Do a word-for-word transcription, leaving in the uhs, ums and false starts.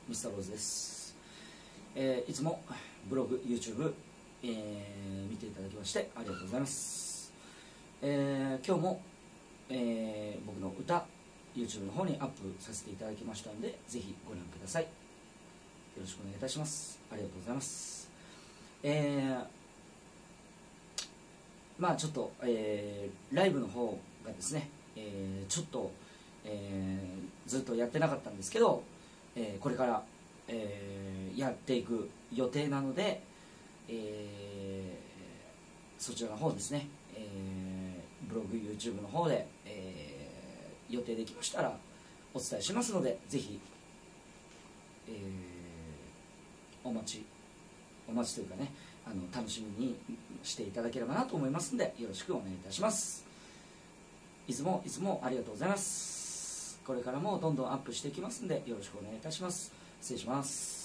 ミスターローズです。えー、いつもブログ、YouTube、えー、見ていただきましてありがとうございます。えー、今日も、えー、僕の歌、YouTube の方にアップさせていただきましたので、ぜひご覧ください。よろしくお願いいたします。ありがとうございます。えー、まあちょっと、えー、ライブの方がですね、えー、ちょっと、えー、ずっとやってなかったんですけど、えー、これから、えー、やっていく予定なので、えー、そちらの方ですね、えー、ブログ YouTube の方で、えー、予定できましたらお伝えしますので、ぜひ、えー、お待ちお待ちというかね、あの楽しみにしていただければなと思いますので、よろしくお願いいたします。いつもいつもありがとうございます。これからもどんどんアップしていきますので、よろしくお願いいたします。失礼します。